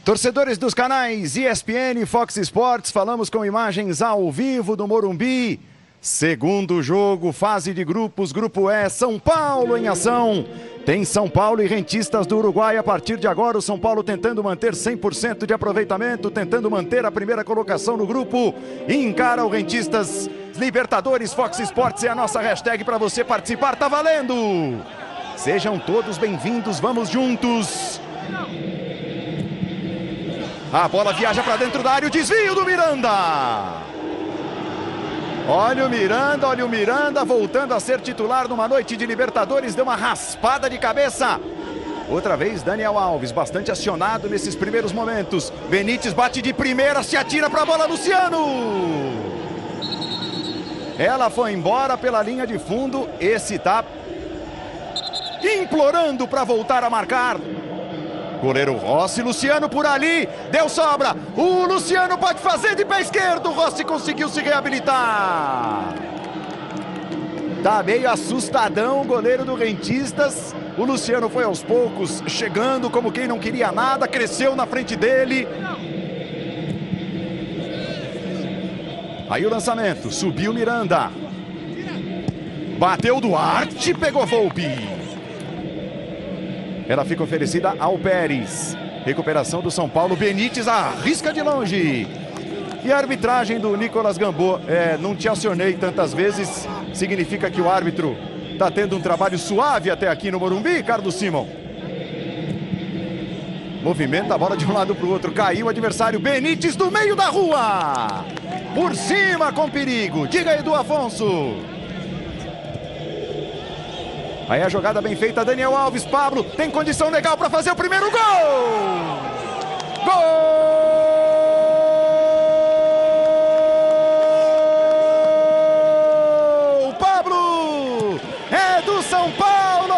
Torcedores dos canais ESPN, Fox Sports, falamos com imagens ao vivo do Morumbi. Segundo jogo, fase de grupos, grupo E, São Paulo em ação. Tem São Paulo e Rentistas do Uruguai. A partir de agora, o São Paulo tentando manter 100% de aproveitamento, tentando manter a primeira colocação no grupo. E encara o Rentistas. Libertadores, Fox Sports é a nossa hashtag para você participar, tá valendo! Sejam todos bem-vindos, vamos juntos! A bola viaja para dentro da área, o desvio do Miranda! Olha o Miranda voltando a ser titular numa noite de Libertadores, deu uma raspada de cabeça. Outra vez Daniel Alves, bastante acionado nesses primeiros momentos. Benítez bate de primeira, se atira para a bola, Luciano! Ela foi embora pela linha de fundo, esse tá implorando para voltar a marcar. Goleiro Rossi, Luciano por ali, deu sobra, o Luciano pode fazer de pé esquerdo, Rossi conseguiu se reabilitar. Tá meio assustadão o goleiro do Rentistas, o Luciano foi aos poucos, chegando como quem não queria nada, cresceu na frente dele. Aí o lançamento, subiu Miranda, bateu Duarte, pegou Volpi. Ela fica oferecida ao Pérez. Recuperação do São Paulo. Benítez arrisca de longe. E a arbitragem do Nicolas Gamboa. Não te acionei tantas vezes. Significa que o árbitro está tendo um trabalho suave até aqui no Morumbi, Carlos Simon. Movimenta a bola de um lado para o outro. Caiu o adversário. Benítez do meio da rua. Por cima com perigo. Diga aí, Edu Afonso. Aí a jogada bem feita, Daniel Alves, Pablo, tem condição legal para fazer o primeiro gol! Gol! Pablo! É do São Paulo!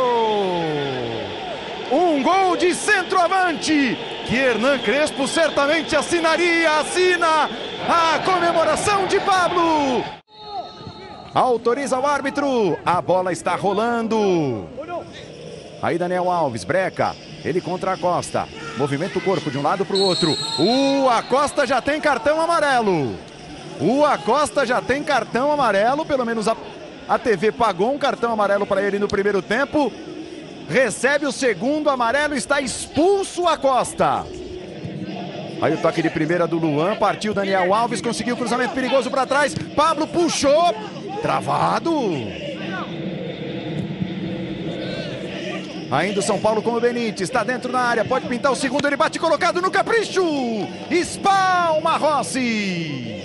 Um gol de centroavante, que Hernan Crespo certamente assinaria, assina a comemoração de Pablo! Autoriza o árbitro, a bola está rolando. Aí Daniel Alves, breca, ele contra a Costa. Movimenta o corpo de um lado para o outro. A Costa já tem cartão amarelo. A Costa já tem cartão amarelo, pelo menos a TV pagou um cartão amarelo para ele no primeiro tempo. Recebe o segundo amarelo, está expulso a Costa. Aí o toque de primeira do Luan, partiu Daniel Alves, conseguiu o cruzamento perigoso para trás. Pablo puxou. Travado. Ainda o São Paulo com o Benítez. Está dentro da área. Pode pintar o segundo. Ele bate colocado no capricho. Espalma Rossi.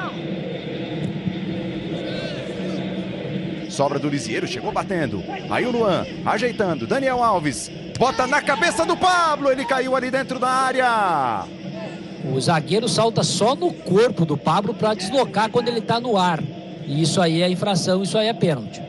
Sobra do Lisieiro. Chegou batendo. Aí o Luan ajeitando. Daniel Alves. Bota na cabeça do Pablo. Ele caiu ali dentro da área. O zagueiro salta só no corpo do Pablo para deslocar quando ele está no ar. E isso aí é infração, isso aí é pênalti.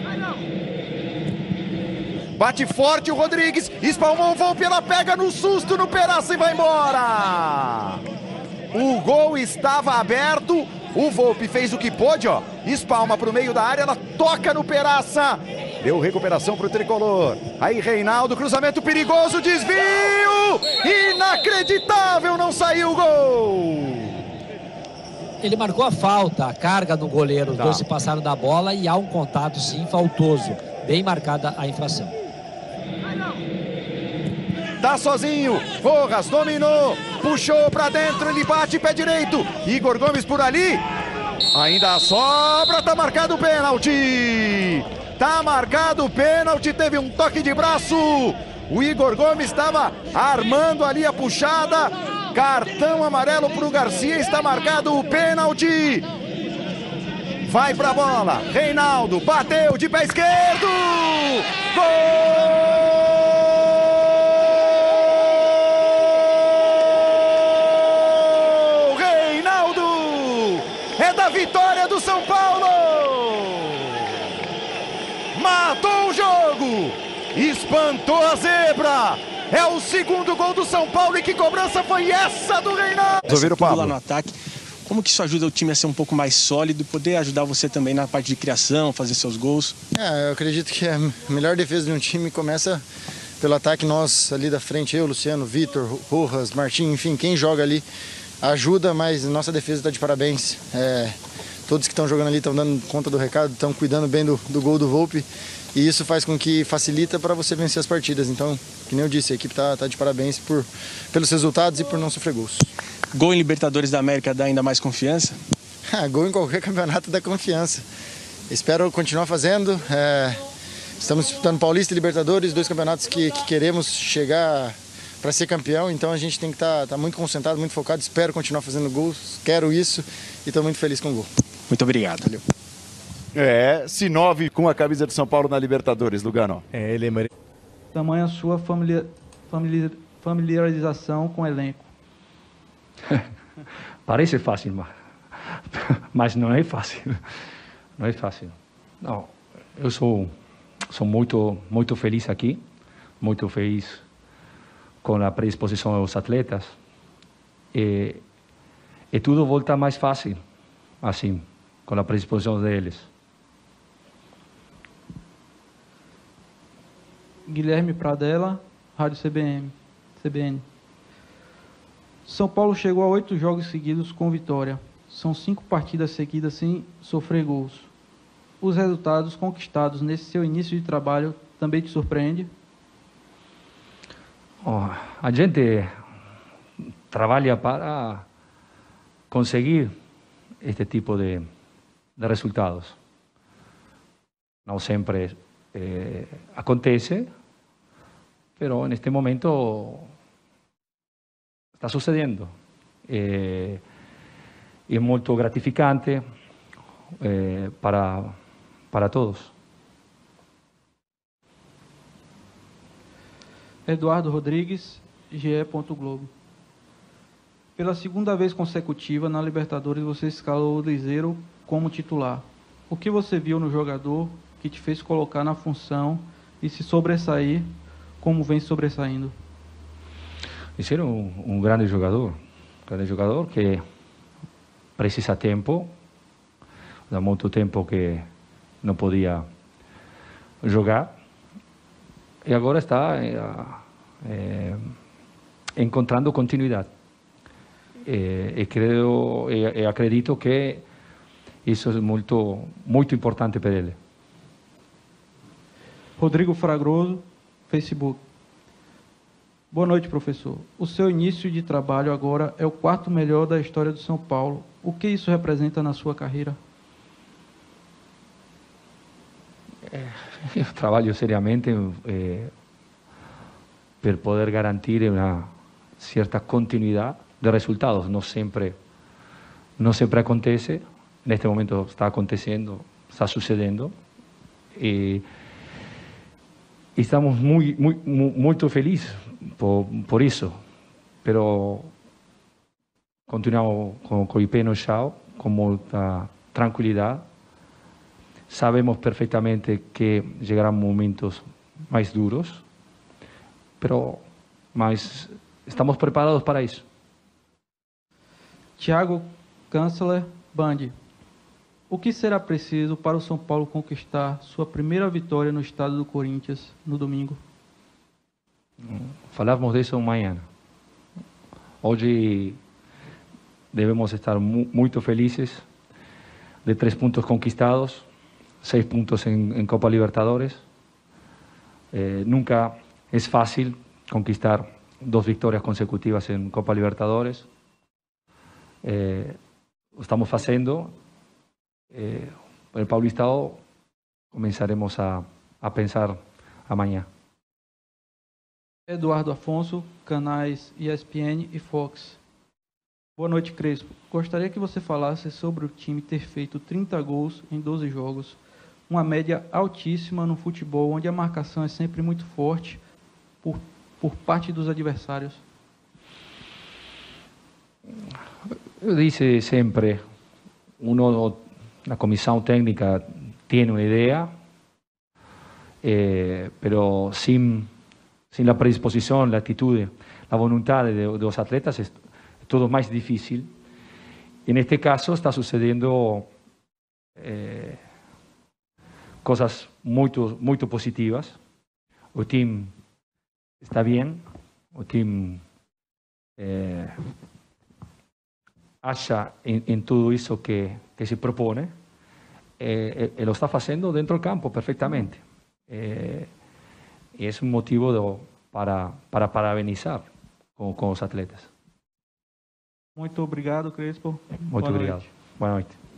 Bate forte o Rodrigues, espalmou o Volpi, ela pega no susto no Peraça e vai embora. O gol estava aberto, o Volpi fez o que pôde, ó. Espalma para o meio da área, ela toca no Peraça. Deu recuperação para o tricolor. Aí Reinaldo, cruzamento perigoso, desvio! Inacreditável, não saiu o gol! Ele marcou a falta, a carga no goleiro, os dois se passaram da bola e há um contato sim faltoso, bem marcada a infração. Tá sozinho, Rojas dominou, puxou pra dentro, ele bate pé direito, Igor Gomes por ali, ainda sobra, tá marcado o pênalti, tá marcado o pênalti, teve um toque de braço, o Igor Gomes estava armando ali a puxada. Cartão amarelo para o Garcia, está marcado o pênalti. Vai para a bola, Reinaldo, bateu de pé esquerdo. Gol! Reinaldo! É da vitória do São Paulo! Matou o jogo! Espantou a zebra! É o segundo gol do São Paulo e que cobrança foi essa do Reinaldo? Resolver o Pablo lá no ataque. Como que isso ajuda o time a ser um pouco mais sólido e poder ajudar você também na parte de criação, fazer seus gols? Eu acredito que a melhor defesa de um time começa pelo ataque. Nós ali da frente, eu, Luciano, Vitor, Rojas, Martim, enfim, quem joga ali ajuda, mas nossa defesa está de parabéns. Todos que estão jogando ali estão dando conta do recado, estão cuidando bem do gol do Volpi, e isso faz com que facilita para você vencer as partidas. Então, que nem eu disse, a equipe está de parabéns pelos resultados e por não sofrer gols. Gol em Libertadores da América dá ainda mais confiança? Gol em qualquer campeonato dá confiança. Espero continuar fazendo. Estamos disputando Paulista e Libertadores, 2 campeonatos que queremos chegar para ser campeão, então a gente tem que estar muito concentrado, muito focado. Espero continuar fazendo gols, quero isso e estou muito feliz com o gol. Muito obrigado. Valeu. Sinov com a camisa de São Paulo na Libertadores, Lugano. Tamanha sua familiarização com o elenco. Parece fácil, mas não é fácil. Não é fácil. Não, eu sou muito feliz aqui, muito feliz com a predisposição dos atletas. E tudo volta mais fácil, assim, com a predisposição deles. Guilherme Pradella, Rádio CBN. São Paulo chegou a 8 jogos seguidos com vitória. São 5 partidas seguidas sem sofrer gols. Os resultados conquistados nesse seu início de trabalho também te surpreende? A gente trabalha para conseguir este tipo de resultados. Não sempre acontece, pero en este momento está sucedendo. E é muito gratificante para todos. Eduardo Rodrigues, GE. Globo. Pela segunda vez consecutiva na Libertadores você escalou o Liseiro como titular. O que você viu no jogador que te fez colocar na função e se sobressair como vem sobressaindo? Liseiro um grande jogador que precisa tempo. Há muito tempo que não podia jogar e agora está encontrando continuidade. E acredito que isso é muito importante para ele. Rodrigo Fragoso, Facebook. Boa noite, professor. O seu início de trabalho agora é o 4º melhor da história do São Paulo. O que isso representa na sua carreira? Eu trabalho seriamente para poder garantir uma certa continuidade de resultados. Não sempre acontece. Neste momento está acontecendo, está sucedendo. E estamos muito felizes por isso. Pero continuamos com o pé no chão, com muita tranquilidade. Sabemos perfeitamente que llegarán momentos mais duros, mas estamos preparados para isso. Thiago Kanzler, Band. O que será preciso para o São Paulo conquistar sua primeira vitória no estado do Corinthians no domingo? Falamos disso amanhã. Hoje devemos estar muito felizes de 3 pontos conquistados, 6 pontos en Copa Libertadores. Nunca es fácil conquistar 2 victorias consecutivas en Copa Libertadores. Lo estamos haciendo. El Paulistado comenzaremos a pensar amanhã. Eduardo Afonso, canais ESPN e Fox. Boa noite, Crespo. Gostaria que você falasse sobre o time ter feito 30 gols em 12 jogos. Uma média altíssima no futebol, onde a marcação é sempre muito forte por parte dos adversários. Eu disse sempre, a comissão técnica tem uma ideia, pero sin la predisposición, la actitud, la voluntad de los atletas es todo más difícil. En este caso está sucediendo cosas muy positivas. O time está bien, o time acha em tudo isso que se propõe, lo está fazendo dentro do campo perfeitamente. E é um motivo para parabenizar com os atletas. Muito obrigado, Crespo. Muito obrigado. Boa noite.